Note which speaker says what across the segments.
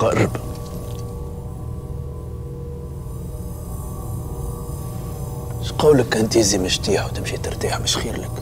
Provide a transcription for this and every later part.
Speaker 1: قرب. شقولك كان تيزي مشتيح وتمشي ترتاح، مش خير لك؟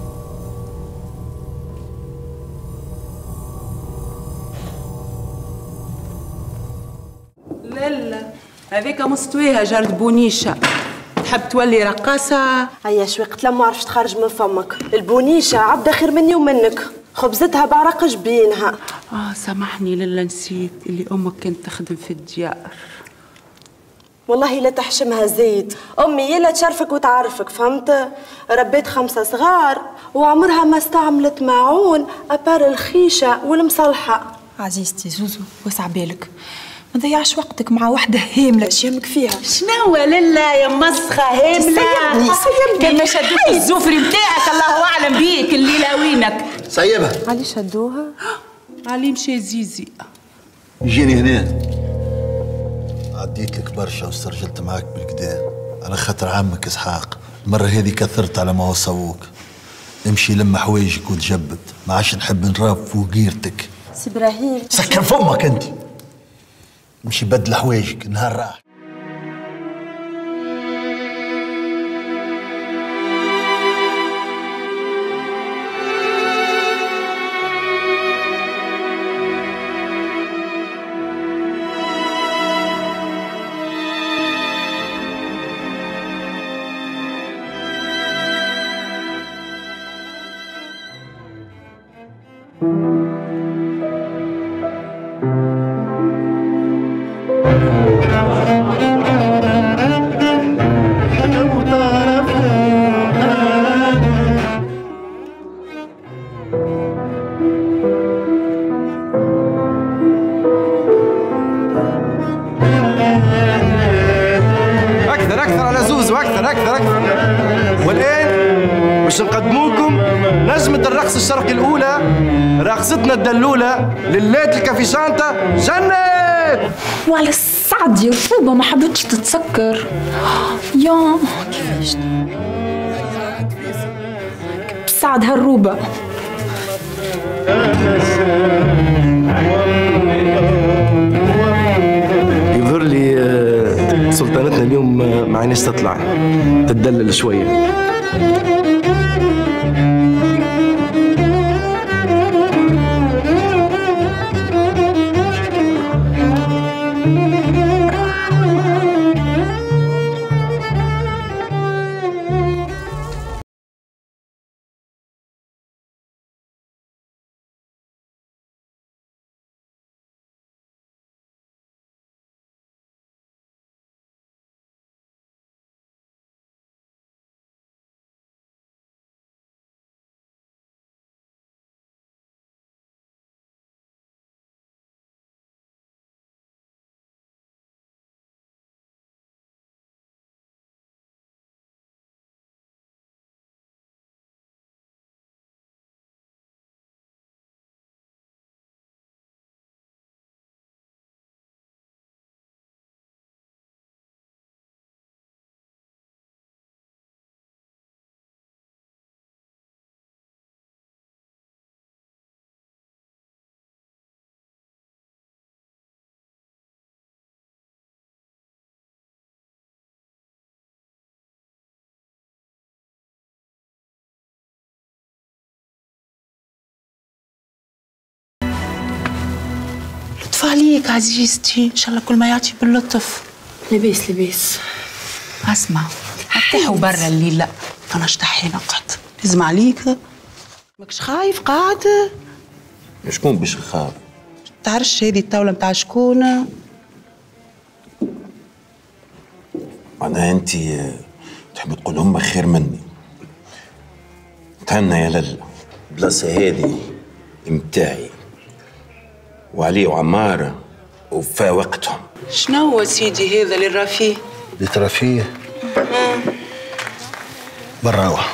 Speaker 2: لا هذيك مستويها جرد بونيشه، تحب تولي رقاصه؟
Speaker 3: هيا شوي قلت لها ما عرفتش تخرج من فمك، البونيشه عبده خير مني ومنك، خبزتها بعرق جبينها.
Speaker 2: سامحني لالا، نسيت اللي امك كانت تخدم في الديار.
Speaker 3: والله لا تحشمها زيد، امي يلا تشرفك وتعرفك، فهمت؟ ربيت 5 صغار وعمرها ما استعملت معون ابار الخيشه والمصلحه.
Speaker 4: عزيزتي زوزو وسع بالك، ما تضيعش وقتك مع وحده هامله.
Speaker 3: اش يهمك فيها؟
Speaker 2: شنو لالا يا مسخه هامله؟
Speaker 3: سيبني
Speaker 2: كان ما شدوش الزفري نتاعك الله اعلم بيك الليله وينك.
Speaker 1: سيبها.
Speaker 3: علي شدوها؟
Speaker 2: علي مشى زيزي.
Speaker 1: جيني هنا.
Speaker 5: عديت لك برشا واسترجلت معاك بالكدا على خاطر عمك اسحاق، المرة هذه كثرت على ما وصووك. امشي لما حوايجك وتجبد، ما عادش نحب نراب فوق غيرتك.
Speaker 3: سي ابراهيم
Speaker 5: سكر فمك انت. امشي بدل حوايجك، نهار راح.
Speaker 6: أكثر على زوزو، أكثر. والآن باش نقدموكم نجمة الرقص الشرقي الأولى، راقصتنا الدلولة للات الكافيشانتا جنات.
Speaker 4: وعلى السعد يا رطوبة ما حبيتش تتسكر. يا كيفاش بسعد هالروبة.
Speaker 6: يظهر لي سلطانتنا اليوم ما عيناش تطلع، تدلل شوية.
Speaker 2: لطف عليك عزيزتي، ان شاء الله كل ما يعطي باللطف.
Speaker 3: لباس
Speaker 2: اسمع، ارتاحوا برا الليله، انا اشتحي نقعد. لازم عليك ماكش خايف قاعد؟
Speaker 1: شكون باش يخاف؟
Speaker 2: تعرفش هذه الطاوله متاع شكون؟
Speaker 1: معناها انت تحب تقول هم خير مني. تهنى يا للا، البلاصه هذه متاعي وعلي وعماره وفا وقتهم.
Speaker 2: شنو هو سيدي هذا اللي راه فيه؟
Speaker 5: اللي ترى فيه براوة.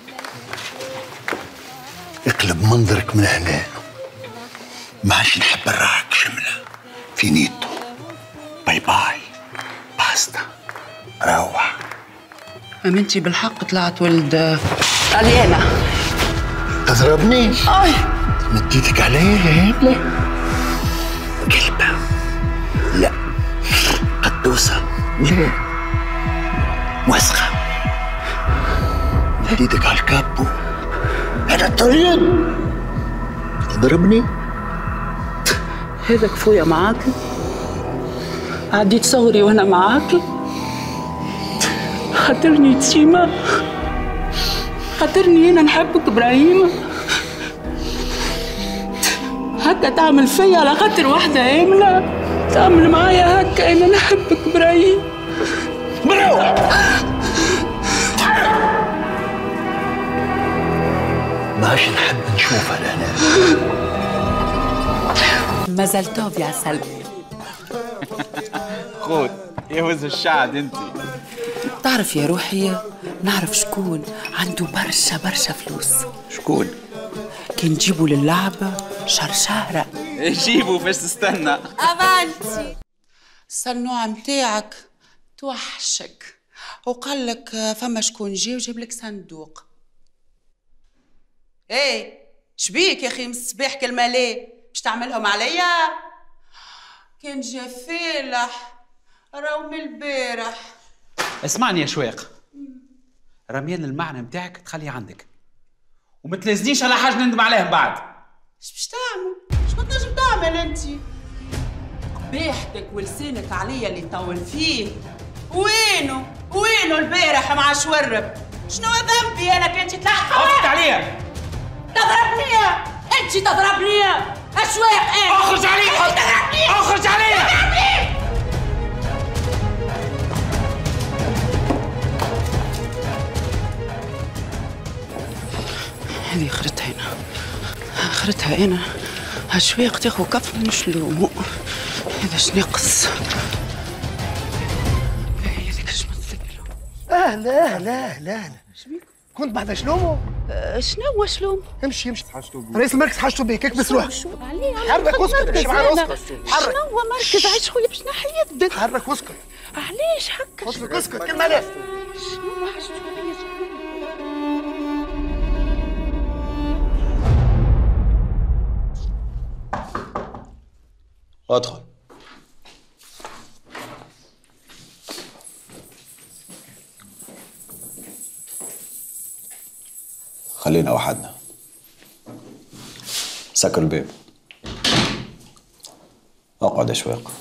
Speaker 5: اقلب منظرك من هنا، ما عادش نحب نراك شملة فينيتو، باي باي باستا، روح.
Speaker 2: امنتي بالحق طلعت ولد علينا.
Speaker 5: تضربني؟ مديتك عليا يا ابني. قلبة من وسخة مد ايدك على الكابو. أنا الطريق تضربني.
Speaker 2: هذا كفوية معاك؟ عديت صغري وانا معاك؟ خاطرني يتيمة؟ خاطرني انا نحبك ابراهيم؟ هكا تعمل فيا على خاطر واحدة آمنة؟ تعمل معايا هكا انا نحبك ابراهيم؟
Speaker 5: بروح. ما عادش نحب نشوفها لهنا.
Speaker 2: مازال توب يا سلمى.
Speaker 7: خود يهوز الشعب انت.
Speaker 2: تعرف يا روحي، نعرف شكون عنده برشا برشا فلوس.
Speaker 7: شكون؟
Speaker 2: كي نجيبوا للعبة شرشارة.
Speaker 7: جيبوا باش تستنى.
Speaker 2: أمانتي الصنوع متاعك توحشك، وقال لك فما شكون جي وجيب لك صندوق. ايه شبيك يا اخي من الصباح كلمة ليه؟ باش تعملهم عليا؟ كان جا فالح راهو من البارح.
Speaker 7: اسمعني يا شواق، رميان المعنى متاعك تخليه عندك وما تلازنيش على حاجه نندم عليها بعد.
Speaker 2: اش باش تعمل؟ اش كنت نجم تعمل انت؟ قبيحتك ولسانك عليا اللي طول فيه. وينه البارح مع شورب؟ شنو ذنبي انا كنت تلحق؟
Speaker 7: عرفت عليا
Speaker 2: تضربني انت، تضربني اشواق. ايه
Speaker 7: اخرج عليا، اخرج عليا.
Speaker 2: هذه اخرتها هنا، اخرتها هنا. هالشواق تاخو كف من شلومو. هذا شنقص. هذيك شمت له.
Speaker 8: لا كنت بعد شلومو؟
Speaker 2: شنو شلوم؟
Speaker 8: امشي رئيس المركز حاجته بيك اكبس روحك. حرك واسكت. امشي معنا اسكت. حرك.
Speaker 2: شنو مركز؟ عيش خويا باش نحي يدك.
Speaker 8: حرك واسكت.
Speaker 2: علاش هكا؟
Speaker 8: اسكت كلمة لا.
Speaker 2: شنو حاجته بيا؟
Speaker 1: ادخل. خلينا وحدنا. سكر الباب. اقعد يا شواق.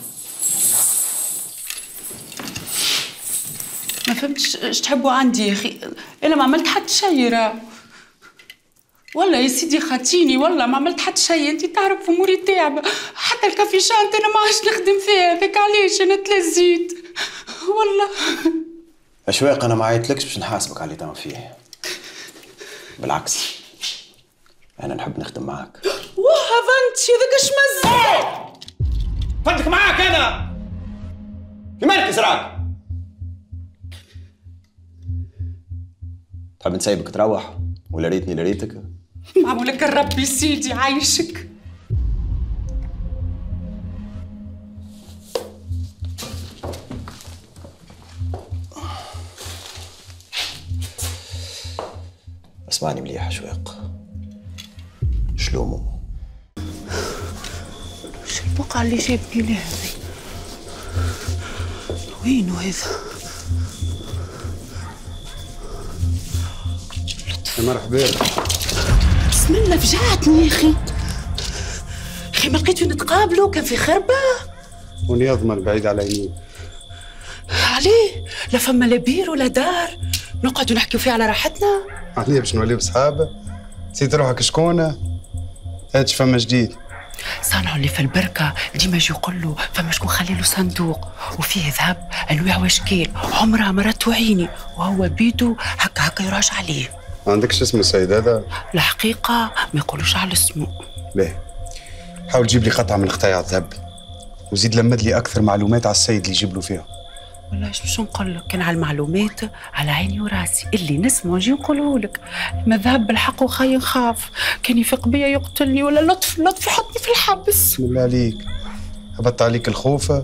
Speaker 2: ما فهمتش اش تحبوا عندي يا اخي؟ انا ما عملت حتى شيء راه. والله يا سيدي خاطيني، والله ما عملت حتى شيء. انت تعرف اموري تعبه، حتى الكافيشانت انا ما عادش نخدم فيها. هذاك علاش انا تلزيت والله.
Speaker 1: اشواق انا ما عيطلكش باش نحاسبك على اللي تعمل فيه، بالعكس انا نحب نخدم معاك.
Speaker 2: واه فهمتي هذاك اش مزق.
Speaker 7: فدك معاك انا في مركز راك.
Speaker 1: تحب نسيبك تروح ولا ريتني لريتك؟
Speaker 2: معمولك الرب يا سيدي عايشك.
Speaker 1: اسمعني مليح يا شواق. شلومو؟
Speaker 2: شو البقعة اللي جابني لهذي؟ وينو هذا؟
Speaker 6: مرحبا.
Speaker 2: بسم الله فجعتني يا اخي. اخي ما لقيت وين نتقابلوا، كان في خربة.
Speaker 6: وني يضمن بعيد على يمين.
Speaker 2: عليه؟ لا فما لا بير ولا دار نقعدوا نحكيوا فيه على راحتنا.
Speaker 6: عليه باش نوليو صحابه؟ نسيت روحك شكونه؟ هاتش فما جديد.
Speaker 2: صانعوا اللي في البركة ديما يجي يقول له فما شكون خلي له صندوق وفيه ذهب انواع واشكال عمرها مرت عيني، وهو بيدو هكا يراجع عليه.
Speaker 6: ما عندكش اسم السيد هذا؟
Speaker 2: الحقيقة ما يقولوش على اسمه.
Speaker 6: ليه؟ حاول تجيب لي قطعة من قطايع الذهب وزيد لمد لي أكثر معلومات على السيد اللي يجيب له فيها.
Speaker 2: والله ايش باش نقول لك، كان على المعلومات على عيني وراسي، اللي نسمع نجي نقوله لك. ما ذهب بالحق وخاي نخاف، كان يفيق بيا يقتلني ولا لطف يحطني في الحبس.
Speaker 6: بسم الله عليك، هبط عليك الخوفة؟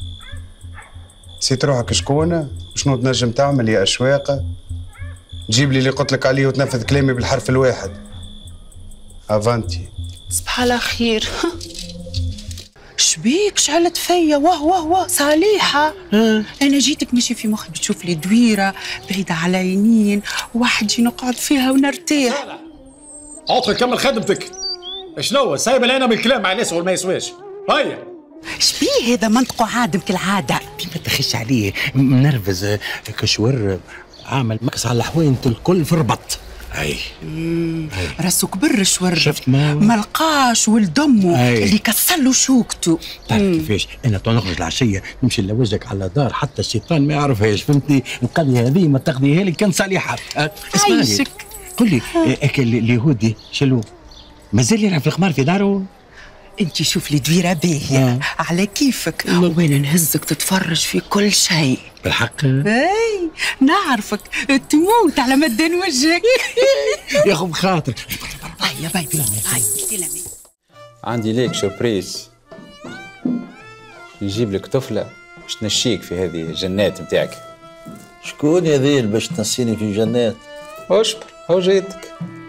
Speaker 6: نسيت روحك شكونه؟ وشنو تنجم تعمل يا أشواقة؟ جيب لي اللي قلت لك عليه وتنفذ كلامي بالحرف الواحد. افانتي.
Speaker 2: صباح على خير. شبيك شعلت فيا؟ واه صالحة. أنا جيتك ماشي في مخي بتشوف لي دويرة بعيدة على يمين وحدي نقعد فيها ونرتاح.
Speaker 9: ادخل كمل خدمتك. شنو سايبه لنا من الكلام مع الناس ولا ما يسواش؟ هيا
Speaker 2: شبيه هذا منطقه عادم كالعادة؟
Speaker 10: ما تخش عليه منرفز كشور عامل مكس على حوينته الكل في الربط. اي
Speaker 2: راسه كبر شور.
Speaker 10: شفت
Speaker 2: ما لقاش ولد امه اللي كسر له شوكته.
Speaker 10: تعرف كيفاش انا تو نخرج العشيه نمشي لوجهك على دار حتى الشيطان ما يعرفهاش، فهمتني؟ القضيه هذه ما تاخذيها لي كان صالحه. اسمعني قل لي اليهودي شلو مازال يلعب في الخمار في داره؟
Speaker 2: انت شوف لي دويره باهيه على كيفك وانا نهزك تتفرج في كل شيء.
Speaker 10: بالحق؟
Speaker 2: اي نعرفك تموت على مدان وجهك.
Speaker 10: يا خو بخاطر.
Speaker 2: هيا باي هاي
Speaker 11: عندي ليك سوربريز. نجيب لك طفله باش تنشيك في هذه الجنات نتاعك.
Speaker 5: شكون هذه اللي باش تنسيني في جنات؟
Speaker 11: اصبر هو جيتك.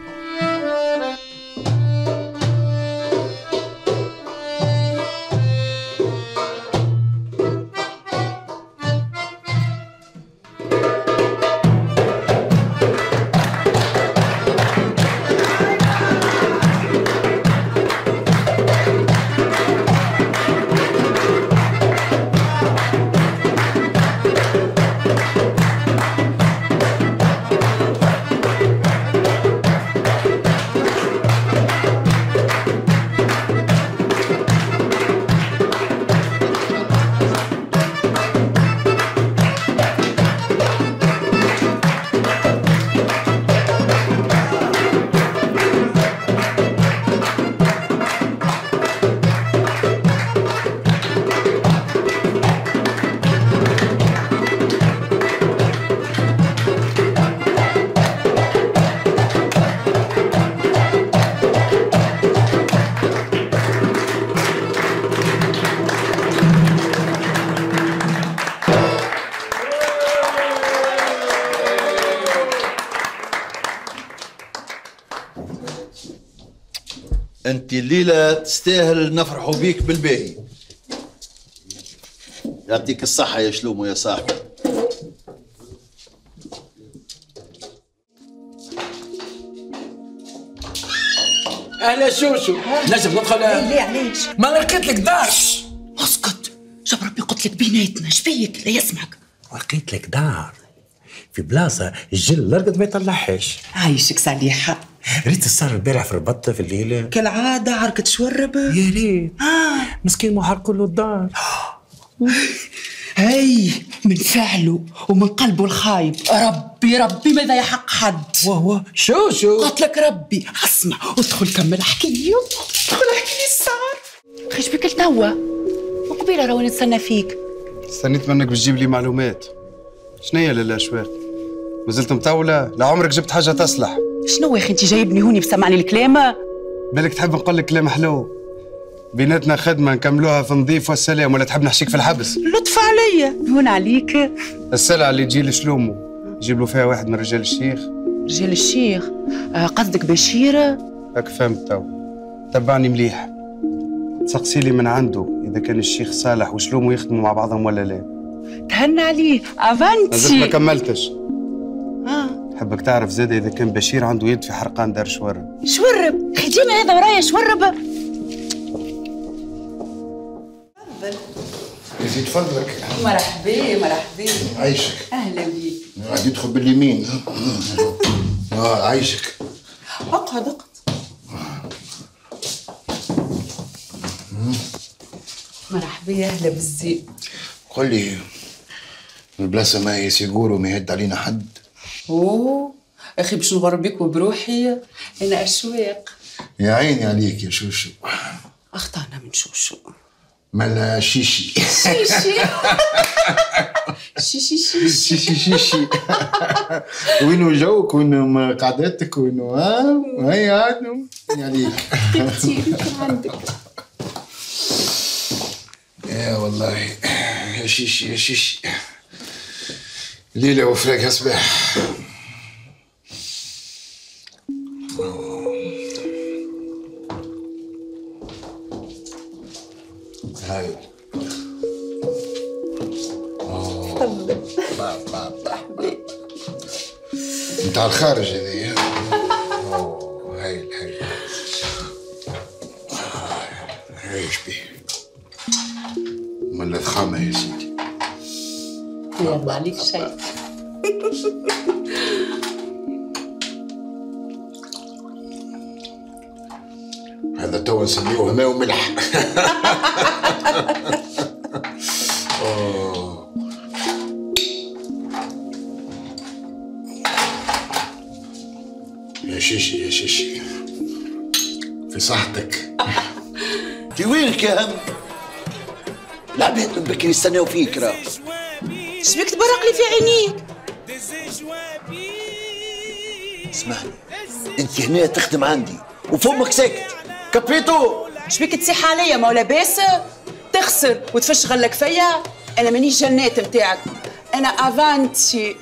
Speaker 5: انت الليله تستاهل نفرحوا بيك بالباهي. يعطيك الصحه يا شلومو يا صاحبي.
Speaker 10: اهلا شوشو، نجم ندخل؟
Speaker 2: ليه علاش؟
Speaker 10: ما لقيت لك دار.
Speaker 2: اسكت جاب ربي قلت لك بيناتنا شبيك لا يسمعك.
Speaker 10: لقيت لك دار في بلاصه الجل الارقد ما يطلعهاش.
Speaker 2: عايشك صالحه.
Speaker 10: ريت الصار البارح في الربطه في الليله
Speaker 2: كالعاده عركت شورب.
Speaker 10: يا ريت مسكين ما حرقوا له الدار.
Speaker 2: هاي من فعله ومن قلبه الخايب. ربي ماذا يحق حد.
Speaker 10: وهو شو
Speaker 2: قلت لك ربي. اسمع ادخل كمل احكي لي الصار. خيش بك لتوا وقبيله راهو نتسنى فيك.
Speaker 6: استنيت منك باش تجيب لي معلومات. شنيا للاشواق؟ مازلت مطوله؟ لعمرك جبت حاجه تصلح.
Speaker 2: شنو يا اخي انت جايبني هوني بسمعني الكلام؟
Speaker 6: بالك تحب نقول لك كلام حلو؟ بيناتنا خدمه نكملوها في نظيف والسلام، ولا تحب نحشيك في الحبس؟
Speaker 2: لطف عليا هون عليك.
Speaker 6: السلعه اللي تجي لشلومو يجيب له فيها واحد من رجال الشيخ.
Speaker 2: رجال الشيخ؟ قصدك بشير؟
Speaker 6: هاك فهمت تو. تبعني مليح. تسقسي لي من عنده اذا كان الشيخ صالح وشلومو يخدموا مع بعضهم ولا لا.
Speaker 2: تهنى عليه افانتي.
Speaker 6: مازلت ما كملتش. حبك تعرف زاد اذا كان بشير عنده يد في حرقان دار شورب.
Speaker 2: شورب؟ خديمه هذا ورايا شورب.
Speaker 8: يزيد فضلك.
Speaker 2: مرحبا
Speaker 8: عايشك.
Speaker 2: اهلا بيك.
Speaker 8: قاعد يدخل باليمين. عايشك.
Speaker 2: اقعد. مرحبا اهلا بالزين.
Speaker 8: قل لي البلاصه ما هي سيجور وما يهد علينا حد؟
Speaker 2: اوه اخي باش نغربك وبروحي انا اشواق.
Speaker 8: يا عيني عليك يا شوشو.
Speaker 2: اخطانا من شوشو.
Speaker 8: ملا شيشي. شيشي. وينو جوك وينو قعدتك وينو هاي عادوا عليك.
Speaker 2: كتير عندك.
Speaker 8: يا والله يا شيشي ليلة وفراقها صباح. هاي
Speaker 12: متاع الخارج هذه. هايل هايل. عيش بيه. ملت خامة يا سيدي.
Speaker 2: يلا عليك شيء.
Speaker 12: هذا توا نسميوه ماء وملح. يا شيشي يا شيشي في صحتك.
Speaker 5: انت وينك يا هم؟ العباد من بكري يستناو فيك راه.
Speaker 2: شبيك تبرق لي في عينيك؟
Speaker 5: اسمعني، انت هنا تخدم عندي وفمك ساكت، كفيتو؟
Speaker 2: شبيك تصيح عليا مولا باسل؟ تخسر وتفش غلك فيا؟ انا مانيش جنات متاعك، انا افانتي.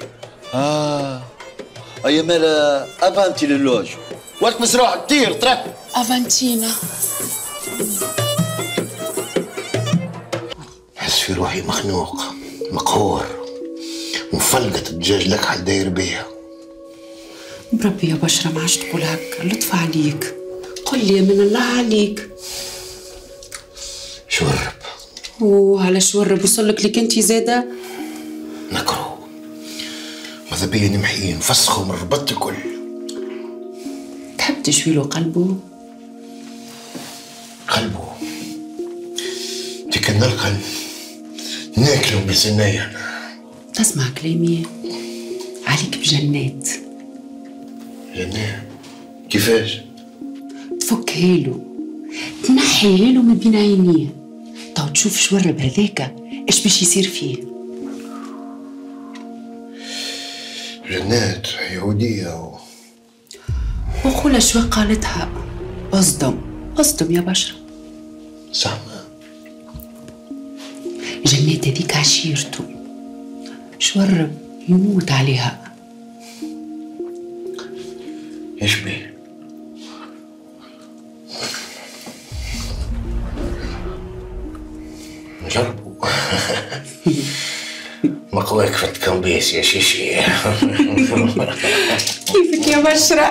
Speaker 5: اي مالا افانتي للوج، وقت بس روحك طير ترى.
Speaker 2: افانتينا.
Speaker 12: نحس في روحي مخنوق مقهور ومفلقة الدجاج لك على الداير بيها.
Speaker 2: بربي يا بشرة ما عادش تقول هكا، لطف عليك، قل لي من الله عليك.
Speaker 12: شورب.
Speaker 2: وعلى شورب وصلك لك انتي زاده؟
Speaker 12: نكرو ماذا بيا نمحي نفسخه من ربط الكل.
Speaker 2: تحب تشوي له قلبه؟
Speaker 12: قلبه انت كان نلقى ناكله بسنايا.
Speaker 2: تسمع كلامي؟ عليك بجنات.
Speaker 12: جنات؟ كيفاش؟
Speaker 2: تفكها له، تنحيها له من بين عينيه، تو تشوف شورب هذاك ايش باش يصير فيه.
Speaker 12: جنات يهودية
Speaker 2: وقول شو قالتها، اصدم اصدم يا بشرة.
Speaker 12: زعما
Speaker 2: جنات هذيك عشيرته، شورب يموت عليها.
Speaker 12: ايش بيه؟ نجربوا. مقواك في التكمبيس يا شيشي.
Speaker 2: كيفك يا بشرة؟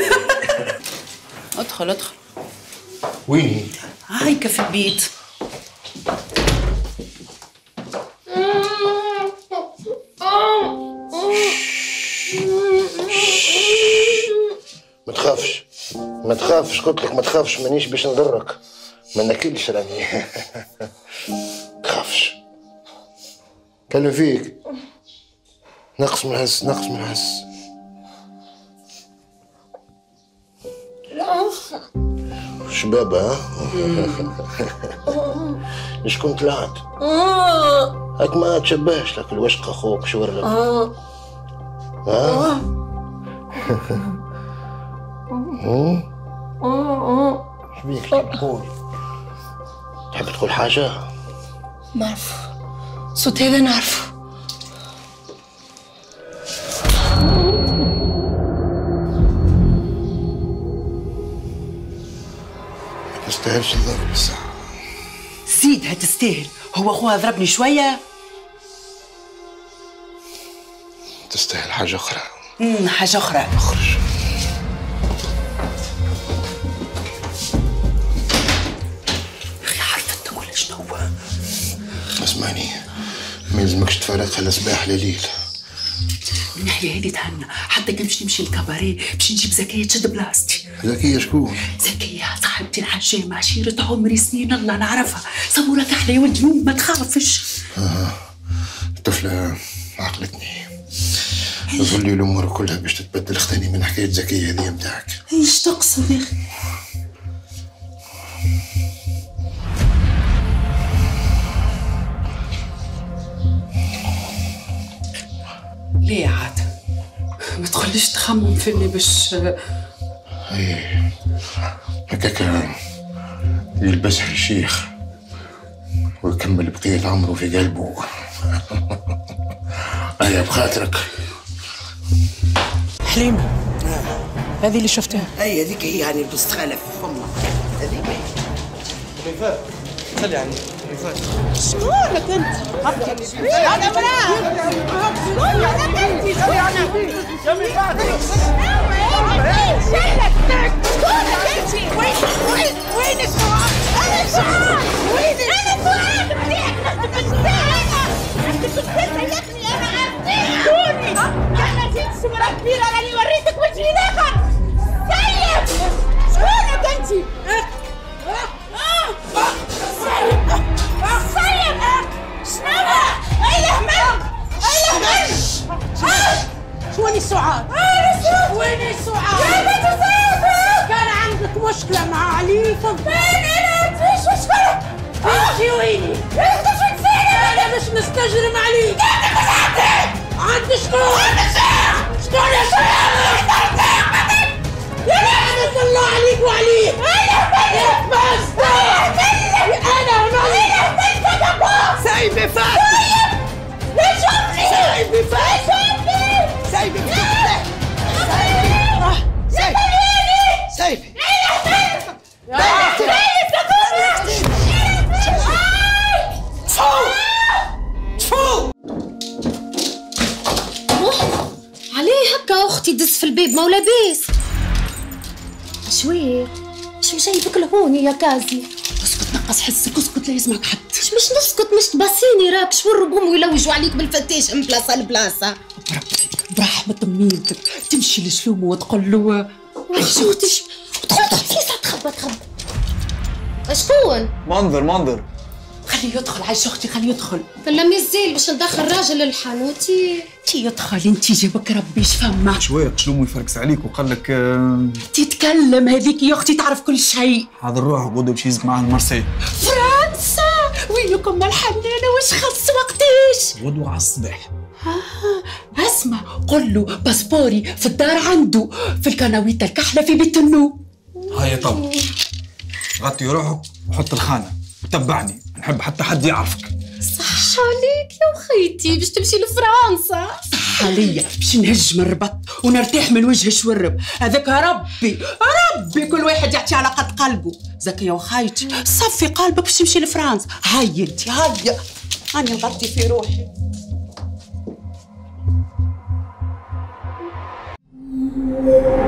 Speaker 2: ادخل ادخل.
Speaker 12: وين؟
Speaker 2: هايكة في البيت.
Speaker 12: ما تخافش ما تخافش، قلت لك ما تخافش، مانيش باش نضرك، ما ناكلش راني. ما تخافش. كلم فيك. نقص من الحس نقص من الحس. شبابة ها؟ شكون طلعت؟ هاك ما تشبهش لك الوشق اخوك شورب. ها؟ شبيك تقول؟ تحب تقول حاجة؟
Speaker 3: نعرف صوت هذا نعرفه.
Speaker 12: ما تستاهلش الضرب الساعة.
Speaker 2: زيدها تستاهل، هو اخوها ضربني شوية.
Speaker 12: تستاهل حاجة أخرى.
Speaker 2: حاجة أخرى.
Speaker 12: اخرج.
Speaker 2: عارفة تقول شنو؟
Speaker 12: اسمعني، ما يلزمكش تفارقها لا صباح لا ليل.
Speaker 2: من ناحية هذه تهنى، حتى كان باش نمشي للكباريه باش نجيب زكية تشد بلاصتي.
Speaker 12: زكية شكون؟
Speaker 2: زكية صاحبتي الحجامة، عشيرة عمري سنين الله نعرفها، صبورك أحلى يا ولدي ما تخافش.
Speaker 12: الطفلة عقلتني، يظل لي الأمور كلها باش تتبدل اختاني من حكاية زكية هذه متاعك.
Speaker 2: ايش تقصد يا أخي؟ ليه عاد؟ ما تخليش تخمم فيني باش
Speaker 12: ايه هكاك يلبسها الشيخ ويكمل بقية عمره في قلبه. ايه بخاطرك.
Speaker 13: حليم هذه اللي شفتها.
Speaker 14: اي هذيك هي يعني بستخالف في فمها، هذيك هي.
Speaker 6: خلي عني
Speaker 2: شكونك انت؟ هذا مراه شكونك انت؟ شكونك انت؟ وين السؤال؟ انا سؤال وين السؤال بتاعك؟ نخدم الساعة نخدم الساعة يا ابني انا عارفين شكوني؟ انا جيت سمرة كبيرة راني وريتك وجهي الاخر سيد شكونك انت؟ سيد شنو؟ ايله من؟
Speaker 13: شويني السعاد؟ وين السعاد؟
Speaker 2: يا بنت سيد
Speaker 13: كان عندك مشكلة مع علي
Speaker 2: فين انا؟ فيش مشكلة
Speaker 13: انتي ويني؟
Speaker 2: انت شو تسيني؟
Speaker 13: انا مش مستجرم عليك
Speaker 2: انت مش
Speaker 13: عند شكون؟
Speaker 2: عند الشيخ
Speaker 13: شكون يا شيخ؟ لعنة الله عليك وعليك يا بس انا
Speaker 2: سايبي فاتي ليش امي؟
Speaker 13: سايبي فاتي
Speaker 2: سايبي
Speaker 13: سايبي
Speaker 14: عليه هكا اختي دز في البيب ما لاباس شوي شو جايبك لهون يا كازي؟
Speaker 2: اسكت نقص حسك اسكت لا يسمعك حد
Speaker 14: مش نسكت مش تباسيني راك شو الربوم ويلوجوا عليك بالفتاش من بلاصه لبلاصه
Speaker 2: برحمة ميتك تمشي لشلومه وتقول له
Speaker 14: شو تدخل فيسا تخبى شكون؟
Speaker 15: منظر
Speaker 2: خليه يدخل عايش اختي خليه يدخل
Speaker 14: كلا مازال باش ندخل راجل للحانوتي
Speaker 2: تي يدخل انتي جابك ربي شفمك
Speaker 15: شويه شلومو يفركس عليك وقال لك
Speaker 2: تتكلم هذيك يا اختي تعرف كل شيء
Speaker 15: هذا نروح غدوه باش يزك معاه لمارسيل
Speaker 2: فرنسا وينكم الحنانه واش خلص وقتاش
Speaker 15: غدوه على الصباح
Speaker 2: اسمع قل له باسبوري في الدار عنده في الكناويت الكحله في بيت النوم
Speaker 15: هيا طب غطي روحك وحط الخانه وتبعني نحب حتى حد يعرفك
Speaker 14: صح عليك يا وخيتي باش تمشي لفرنسا
Speaker 2: صح عليا باش نهج من الربط ونرتاح من وجه الشورب هذاك ربي كل واحد يعطي على قد قلبه زكي يا وخيتي صفي قلبك باش تمشي لفرنسا هيا انت هيا انا نغطي في روحي